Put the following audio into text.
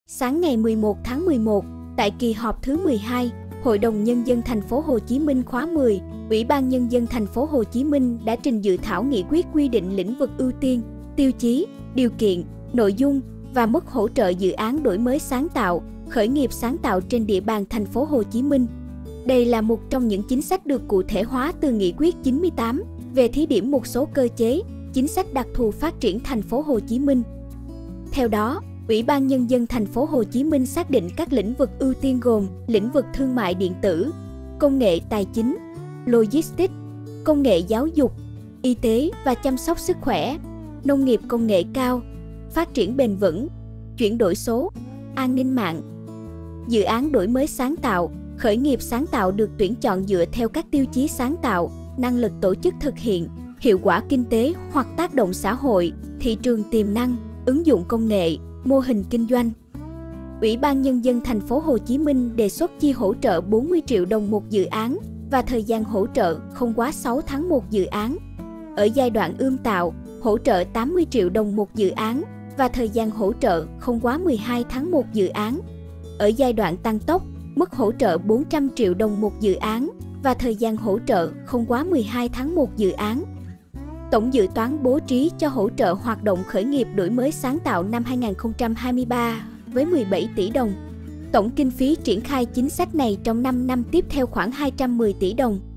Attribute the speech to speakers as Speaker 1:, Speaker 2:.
Speaker 1: Sáng ngày 11 tháng 11, tại kỳ họp thứ 12, Hội đồng Nhân dân thành phố Hồ Chí Minh khóa 10, Ủy ban Nhân dân thành phố Hồ Chí Minh đã trình dự thảo nghị quyết quy định lĩnh vực ưu tiên, tiêu chí, điều kiện, nội dung và mức hỗ trợ dự án đổi mới sáng tạo, khởi nghiệp sáng tạo trên địa bàn thành phố Hồ Chí Minh. Đây là một trong những chính sách được cụ thể hóa từ nghị quyết 98 về thí điểm một số cơ chế, chính sách đặc thù phát triển thành phố Hồ Chí Minh. Theo đó, Ủy ban Nhân dân thành phố Hồ Chí Minh xác định các lĩnh vực ưu tiên gồm lĩnh vực thương mại điện tử, công nghệ tài chính, logistics, công nghệ giáo dục, y tế và chăm sóc sức khỏe, nông nghiệp công nghệ cao, phát triển bền vững, chuyển đổi số, an ninh mạng. Dự án đổi mới sáng tạo, khởi nghiệp sáng tạo được tuyển chọn dựa theo các tiêu chí sáng tạo, năng lực tổ chức thực hiện, hiệu quả kinh tế hoặc tác động xã hội, thị trường tiềm năng, ứng dụng công nghệ, mô hình kinh doanh. Ủy ban Nhân dân thành phố Hồ Chí Minh đề xuất chi hỗ trợ 40 triệu đồng một dự án và thời gian hỗ trợ không quá 6 tháng một dự án. Ở giai đoạn ươm tạo, hỗ trợ 80 triệu đồng một dự án và thời gian hỗ trợ không quá 12 tháng một dự án. Ở giai đoạn tăng tốc, mức hỗ trợ 400 triệu đồng một dự án và thời gian hỗ trợ không quá 12 tháng một dự án. Tổng dự toán bố trí cho hỗ trợ hoạt động khởi nghiệp đổi mới sáng tạo năm 2023 với 17 tỷ đồng. Tổng kinh phí triển khai chính sách này trong 5 năm tiếp theo khoảng 210 tỷ đồng.